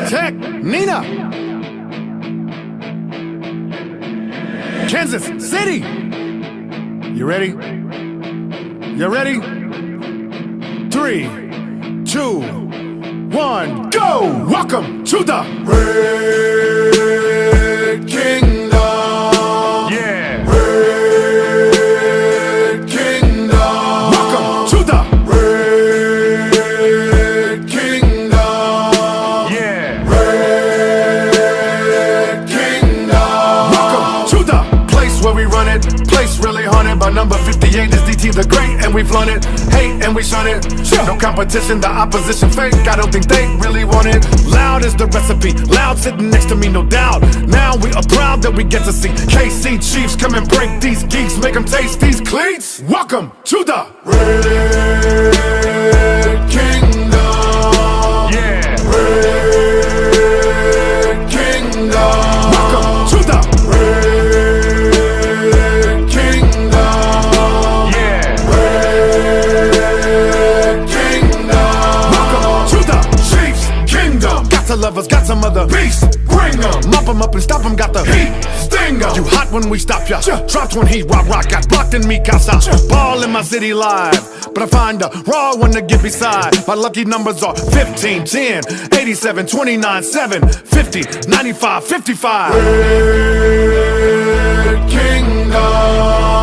Tech, Nina. Kansas City. You ready? You ready? 3, 2, 1, go! Welcome to the Red Kingdom. Yeah. Red Kingdom. Welcome to the Red Kingdom. Yeah. Red Kingdom. Welcome to the place where we run it. Place really haunted by number 58 is DT the Great, and we flaunt it. Hate and we shun it. No competition, the opposition fake. I don't think they really want it. Loud is the recipe. Loud sitting next to me, no doubt. Now we are proud that we get to see KC Chiefs come and break these geeks, make them taste these cleats. Welcome to the Red Kingdom. Yeah. Red Kingdom. Welcome to the Red Kingdom. Yeah. Red Kingdom. Welcome to the Chiefs Kingdom. Got to lovers, got some other beasts. Bring them, mop them up and stop them. Got the heat, sting them. You hot when we stop ya. Dropped when he rock. Got blocked in me casa. Ball in my city live, but I find a raw one to get beside. My lucky numbers are 15, 10, 87, 29, 7, 50, 95, 55. Red Kingdom.